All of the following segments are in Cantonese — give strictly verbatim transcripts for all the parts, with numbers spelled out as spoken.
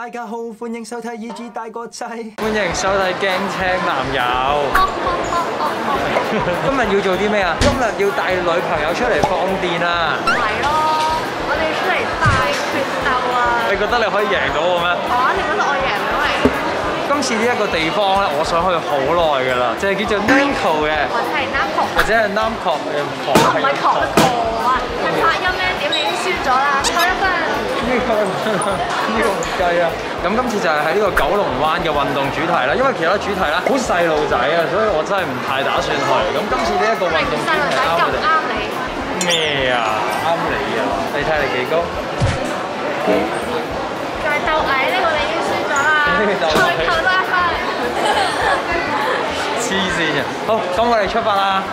大家好，歡迎收睇 E G 大個仔， 歡迎收睇驚青男友。今日要做啲咩啊？今日要帶女朋友出嚟放電啊！ 係咯，我哋出嚟大決鬥啊！ 你覺得你可以贏到我咩？ 我一定覺得我贏到你。 今次呢一個地方咧，我想去好耐㗎啦，就係叫做 Namco 嘅， 或者係 Namco， 或者係 Namco 嘅唔係 Namco 啊，係發音咧點你已經輸咗啦，扣一分。 呢個呢個唔計啊！咁今次就係喺呢個九龍灣嘅運動主題啦，因為其他主題咧好細路仔啊，所以我真係唔太打算去。咁今次呢一個運動主題啱我哋。 啱你。 咩啊？啱你啊！你睇你幾高？ 就係鬥矮呢個你已經輸咗啦，再扣多一分。 黐線嘅，好，咁我哋出發啦！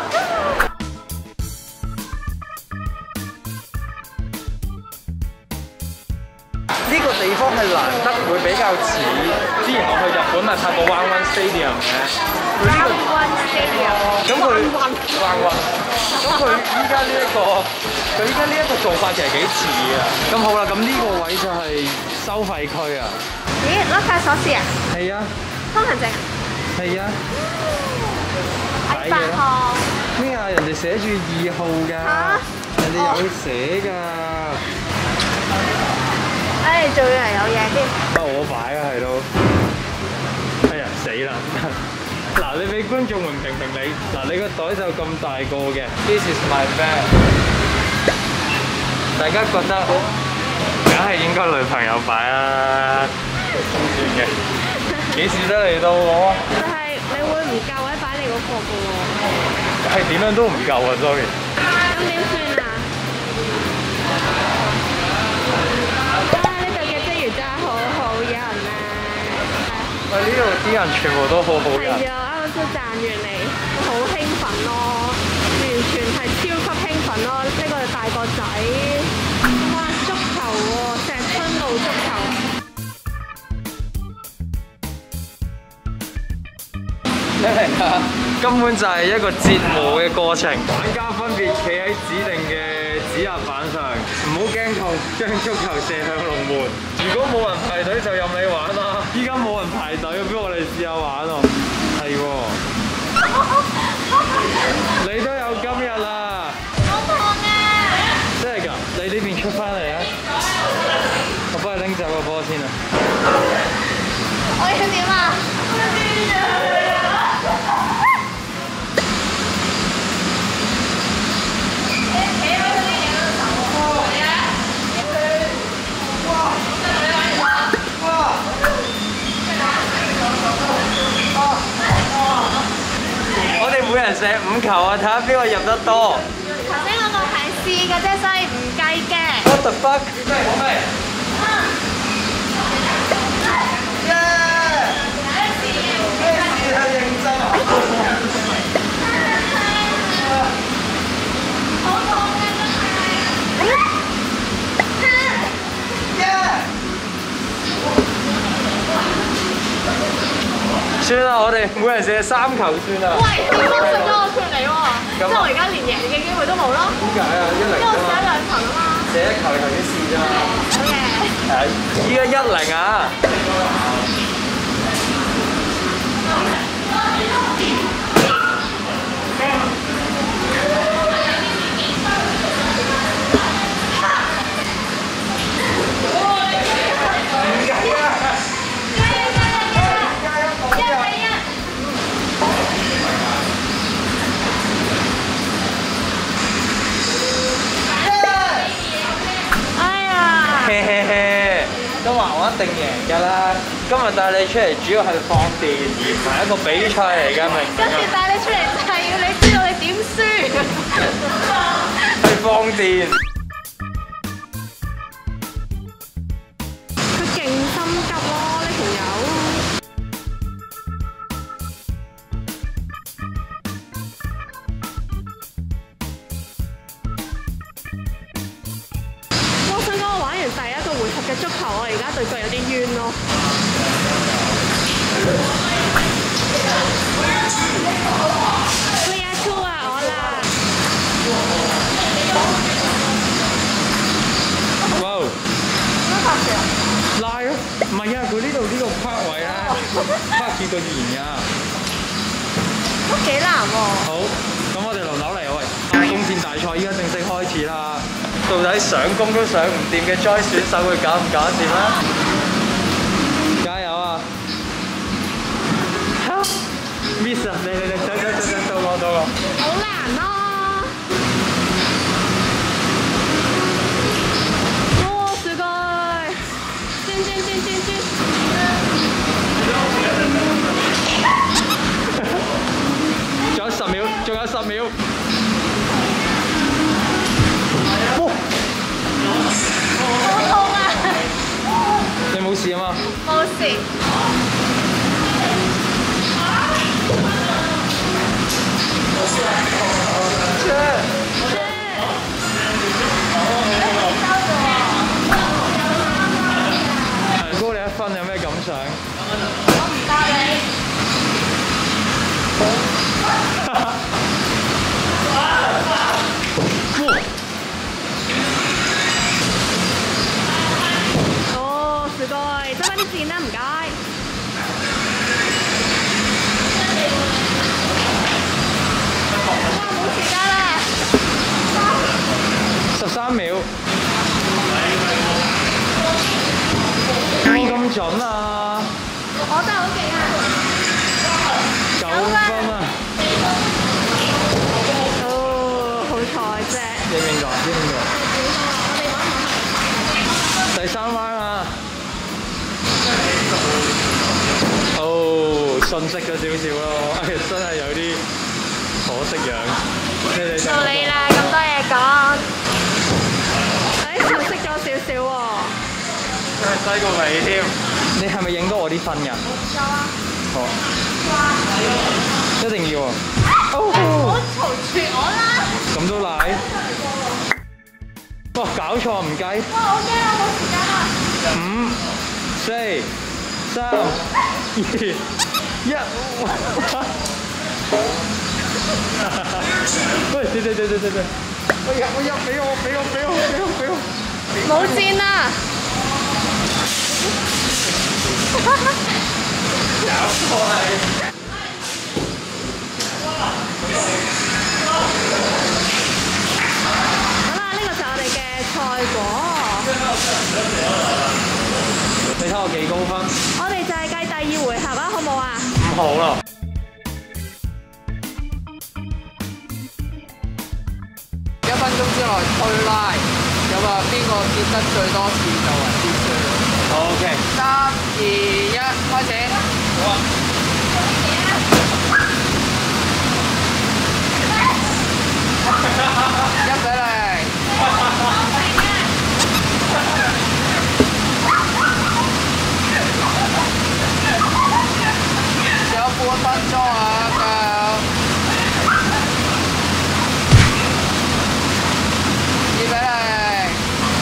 呢個地方係難得會比較似之前我去日本咪拍過 One One Stadium 嘅，佢呢個 One Stadium， 咁佢 One One，咁佢依家呢一個佢依家呢一個做法其實幾似啊！咁好啦，咁呢個位就係收費區啊！ 咦，甩晒鎖匙啊？ 係啊， 通行證啊？ 係啊， 八號咩啊？人哋寫住二號㗎，人哋有寫㗎。 唉，做嘢有嘢添。 不過我擺啊，係都。哎呀，死啦！嗱，你俾觀眾們評評你，嗱，你個袋就咁大個嘅 ，This is my bag。大家覺得，梗係應該女朋友擺啦，咁算嘅。幾時得嚟到我？ 但係你會唔夠位擺你嗰個嘅喎？ 係點樣都唔夠啊 ，sorry。 咁點算啊？ 喂，呢度啲人全部都好好人。 係啊，啱啱先讚完你，好興奮咯，完全係超級興奮咯！呢個係大個仔，哇，足球喎，石春路足球。 一嚟啊，根本就係一個折磨嘅過程。玩家分別企喺指定嘅指壓板上，唔好驚痛，將足球射向龍門。如果冇人排隊就任你玩啦。依家冇人排隊，不如我哋試下玩喎。係喎，你都有今日啦。 好痛啊！ 真係㗎，你呢邊出翻嚟啊！我幫你拎走個波先啊。 我要點啊？ 我哋每人射五球啊，睇下邊個入得多。 頭先嗰個係試嘅啫，所以唔計嘅。 What the fuck？咩講咩？算啦，我哋每人射三球算啦。 喂，你幫食咗我脱離喎，即係我而家連贏嘅機會都冇咯。 點解啊？一零因為我射咗兩球啊嘛。 射一球，你頭先試啫嘛。 好嘢。 係，依家一零啊！都話我一定贏㗎啦！今日帶你出嚟主要係放電，而唔係一個比賽嚟㗎，明唔明啊？ 跟住帶你出嚟就係要你知道你點輸。 係放電。 佢勁心急咯，呢條友。我想講我玩完第一個回合嘅足球，我而家對腳有啲冤咯。Clear two 啊，我啦。 哇！ 點樣拍攝啊？ 拉啊！唔係啊， 個言㗎。 都幾難喎。 好，咁我哋輪流嚟喂，弓箭大賽依家正式開始啦！到底上弓都上唔掂嘅 Joy 選手會搞唔搞得掂咧？加油啊 ！Miss 啊，你你你，走走走走，到我到我。 好難咯。哦，すごい！轉轉轉轉轉。 仲有十秒，仲有十秒。 好痛啊！ 你冇事啊嘛？ 冇事。 高你一分，有咩感想？ 我唔答你。哦，すごい，執翻啲箭啦，唔該。哇，冇時間啦！ 十三秒。冇咁準啊！ 我真係好勁啊！ 九分啊！ 哦，好彩啫。 應唔應該？應唔應該？ 我哋玩唔玩？ 第三彎啊！哦，遜色咗少少咯，哎，真係有啲可惜樣。你哋到你啦，咁多嘢講。哎，遜色咗少少喎。 真係低過尾添。你係咪影到我啲分㗎？ 有啊。 好。一定要啊！ 唔好嘈住我啦！ 咁都賴？哇！搞錯唔計。 哇！好驚啊！冇時間啦。 五、四、三、二、一。喂！對對對對對對！哎呀！哎呀！俾我俾我俾我俾我俾我！ 冇箭啦！ 搞錯係。 好啦，呢個就係我哋嘅賽果。 你睇我幾高分？ 我哋就係計第二回合啦，好唔好啊？ 唔好啦。 一分鐘之內推拉，咁啊邊個接得最多次就為之輸。 O K。 三二一，開始。好啊。一比零。仲有半分鐘啊，加油！二比零。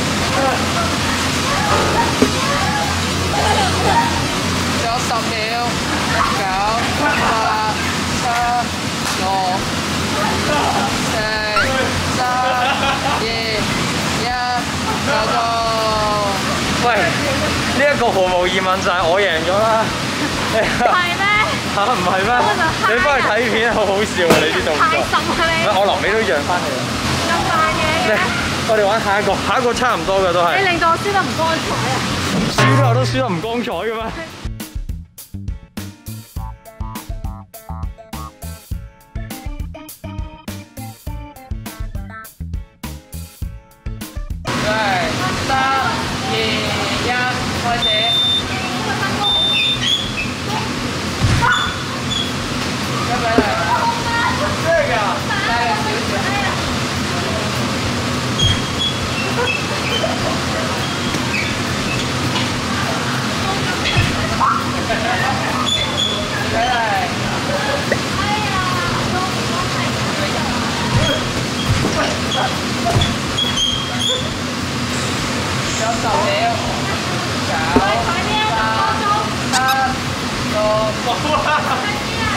仲有十秒，九、八、七、六、四、三、二、一，收工。 喂，呢一個毫無疑問就係我贏咗啦。 係咩？ 嚇唔係咩？你翻去睇片好好笑啊！你啲動作。 太深啊你！ 我臨尾都讓翻你。 咁扮嘢嘅。 我哋玩下一個，下一個差唔多嘅都係。 你令到我輸得唔光彩啊！ 輸都有都輸得唔光彩嘅咩？ 對，三、二、一，開始。一比零。真係㗎？帶嚟少少。有十秒，九、八、七、六、四、三、二、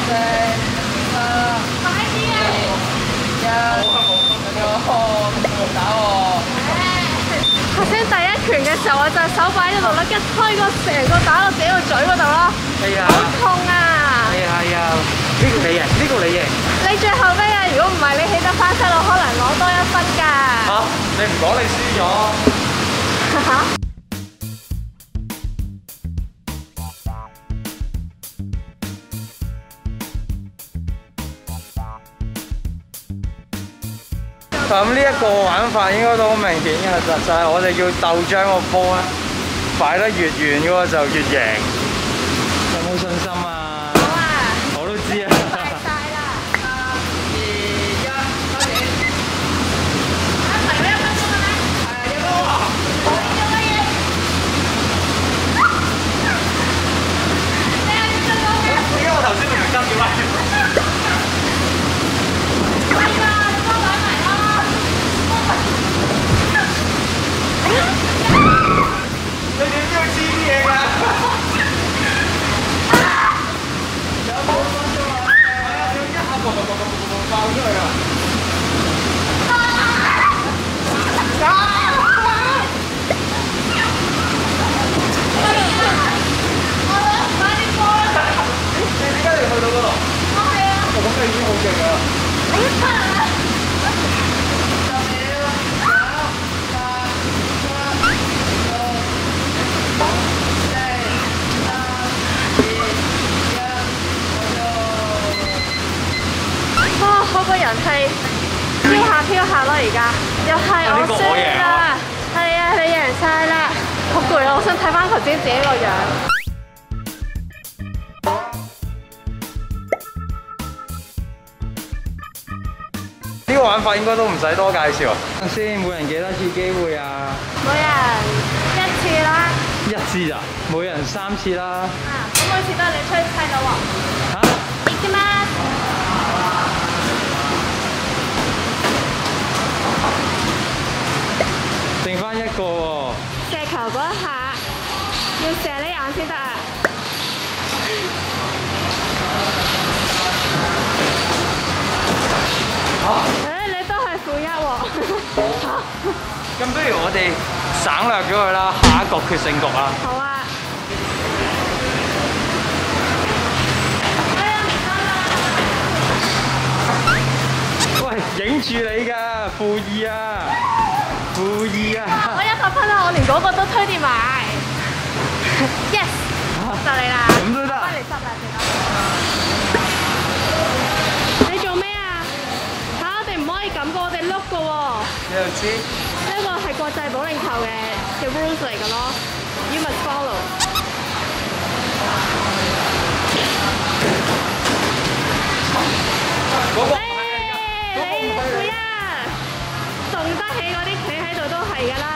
一，打我！ 頭先第一拳嘅時候，我就手擺喺度啦，一推個成個打到自己個嘴嗰度咯， 係啊， 好痛啊！ 呢個你贏，呢個你贏。 你最後尾啊！如果唔係你起得翻身，我可能攞多一分㗎。 嚇！你唔講你輸咗。咁呢一個玩法應該都好明顯嘅，就就係我哋要鬥將個波咧擺得越遠嗰個就越贏。有冇信心啊？ 好啊！ 我都知啊。 快晒啦！ 三二一，開始。 啊，唔係嗰一分鐘嘅咩？ 係啊，一分鐘。 我呢做乜嘢？你係點做嘅？ 點解我頭先唔係跟住嚟？ 係啊，你幫我埋啦！ 你點知佢知啲嘢㗎？有冇分鐘啊？係啊，要一下嘣嘣嘣嘣嘣嘣爆出嚟啊！你點解你去到嗰度？我係啊！我咁你已經好勁啦！ 哇！我個人係飄下飄下咯，而家又係我輸啦。係啊，你贏晒啦！好攰啊，我想睇翻頭先自己個樣。 呢個玩法應該都唔使多介紹啊！先，每人幾多次機會啊？ 每人一次啦。 一次咋？每人三次啦。 啊，咁每次都係你出去猜到喎。 嚇？ いきます。 剩翻一個喎。 射球嗰一下要射呢眼先得啊！誒，你都係負一喎。 咁不如我哋省略咗佢啦，下一個決勝局啊！ 好啊。 喂，影住你㗎，負二啊！負二啊！ 我一百分啦，我連嗰個都推跌埋。Yes， 就你啦。 咁都得。 翻嚟執啦，你做咩啊？嚇！我哋唔可以咁嘅，我哋碌嘅喎。 你又知？ 呢個係國際保齡球嘅嘅 rules 嚟嘅咯。You must follow。 嗰個。 你負一，動得起嗰啲企喺度都係㗎啦。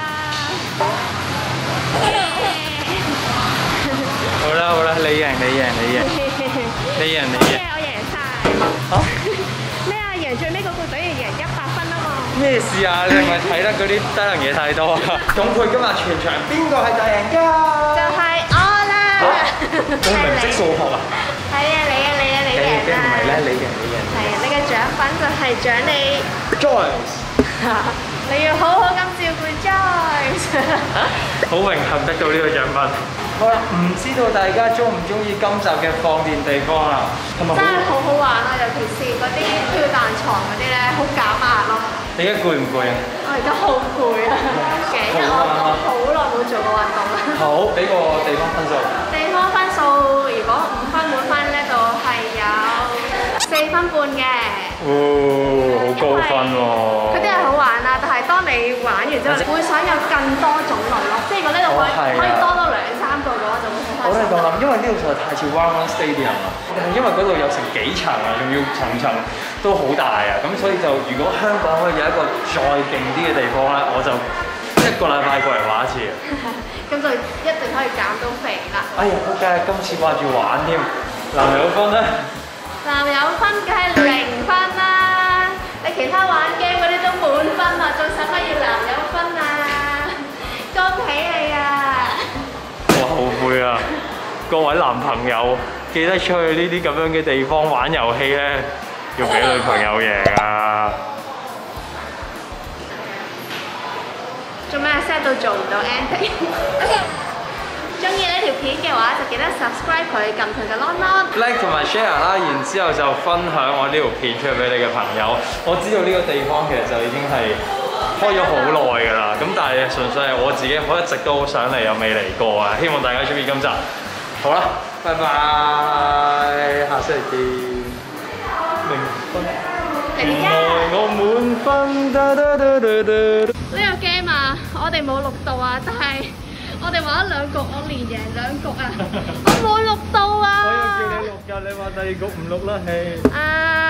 好啦好啦，你贏你贏你贏，你贏你贏。 我贏晒。 嚇？ 咩啊？贏最尾嗰個等於贏一百分啊嘛！ 咩事啊？你係咪睇得嗰啲低能嘢太多啊？總括今日全場邊個係大贏家？ 就係我啦！ 你係咪唔識數學啊？ 係啊，你啊，你啊，你贏啦！ 唔係咧，你贏你贏。 係啊，你嘅獎品就係獎你 Joyce， 你要好好咁照顧 Joyce。 好榮幸得到呢個獎品。好啦，唔知道大家中唔中意今集嘅放電地方啊？係咪真係好好玩啊！尤其是嗰啲跳彈床嗰啲咧，好減壓咯。 你而家攰唔攰啊？ 我而家好攰啊，幾日我都好耐冇做過運動啦。 好，俾個地方分數。 地方分數如果五分滿分呢度係有四分半嘅。 哦，好高分喎！ 嗰啲係好玩啦，但係當你玩完之後，會想有更多種類咯。即係如果呢度可以可以多多兩三個嘅話，就會好開心。 我都係咁諗，因為呢度實在太似 One One Stadium 啦。因為嗰度有成幾層啊，仲要層層都好大啊。咁所以就如果香港可以有一個再勁啲嘅地方咧，我就一個禮拜過嚟玩一次。 咁就一定可以減到肥啦。 哎呀，仆街！今次掛住玩添，男友分咧？ 男友分梗係零分啦，你其他玩 game 嗰啲都滿分啊，仲使乜要男友分啊？恭喜你啊！ 我後悔啊！各位男朋友，記得出去呢啲咁樣嘅地方玩遊戲咧，要俾女朋友贏啊！ 做咩 set 到做唔到 ending？ 中意呢條片嘅話，就記得 subscribe 佢，撳佢嘅 long long。 like 同埋 share 啦，然之後就分享我呢條片出去俾你嘅朋友。我知道呢個地方其實就已經係開咗好耐㗎啦，咁但係純粹係我自己，我一直都好想嚟又未嚟過啊！希望大家中意今集。好啦，拜拜，下星期見。零分，原來我滿分。 呢個 game 啊，我哋冇錄到啊，但係我哋玩咗兩局，我連贏兩局啊，我冇錄到啊。 我有叫你錄㗎，你話第二局唔錄啦，係。 啊。